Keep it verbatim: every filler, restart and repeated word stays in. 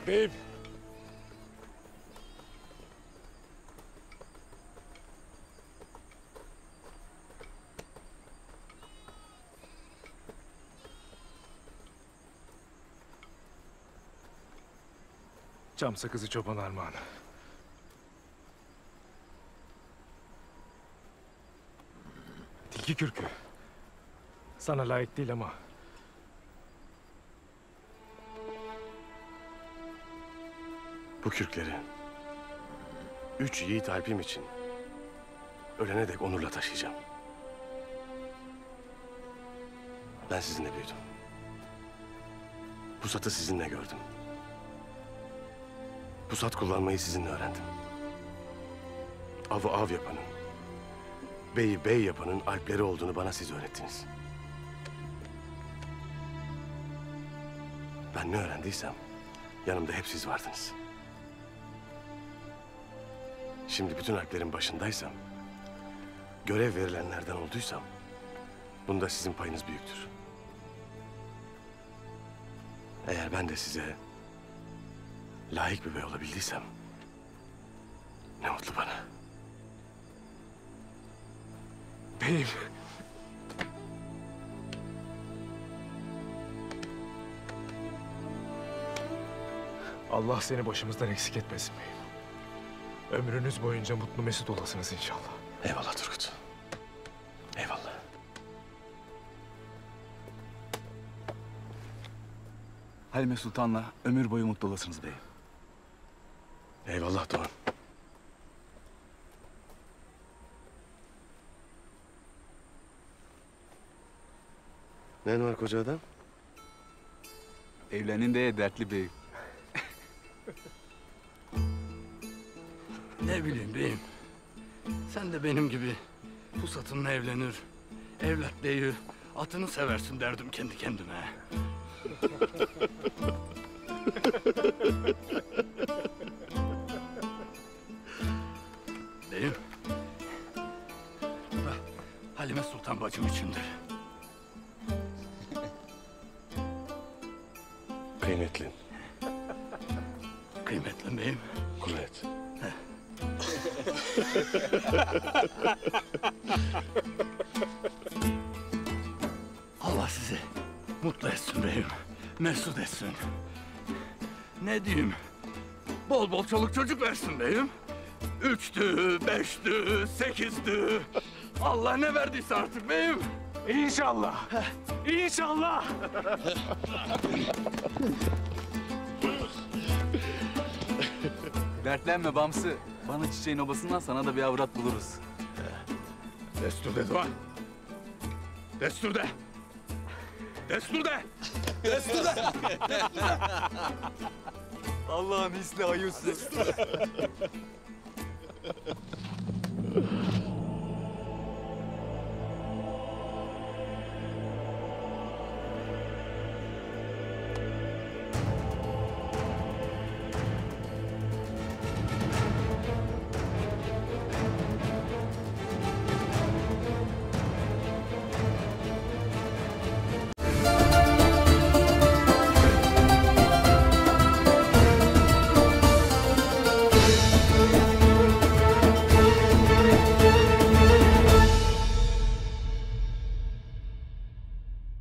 Beyim. Çam sakızı çoban armağanı. Tilki kürkü. Sana layık değil ama. Bu kürkleri üç yiğit Alp'im için ölene dek onurla taşıyacağım. Ben sizinle büyüdüm. Pusatı sizinle gördüm. Pusat kullanmayı sizinle öğrendim. Avı av yapanın, beyi bey yapanın Alpleri olduğunu bana siz öğrettiniz. Ben ne öğrendiysem yanımda hep siz vardınız. Şimdi bütün Alplerin başındaysam, görev verilenlerden olduysam, bunda sizin payınız büyüktür. Eğer ben de size layık bir bey olabildiysem, ne mutlu bana. Beyim. Allah seni başımızdan eksik etmesin beyim. Ömrünüz boyunca mutlu mesut olasınız inşallah. Eyvallah Turgut. Eyvallah. Halime Sultan'la ömür boyu mutlu olasınız beyim. Eyvallah Doğan. Ne var koca adam? Evlenin de dertli beyim. Ne bileyim beyim. Sen de benim gibi pusatınla evlenir, evlat değil, atını seversin derdim kendi kendime. Beyim, bu da Halime Sultan bacım içindir. Kıymetli. Kıymetli beyim. Kuvvet. Allah sizi mutlu etsin beyim, mesut etsin. Ne diyeyim, bol bol çoluk çocuk versin beyim. Üçtü, beştü, sekizdi. Allah ne verdiyse artık beyim. İnşallah. İnşallah. Dertlenme Bamsı. Bana çiçeğin obasından sana da bir avrat buluruz. Destur de Doğan. Destur de. Destur de. Destur de. Allah'ın hisli ayısı.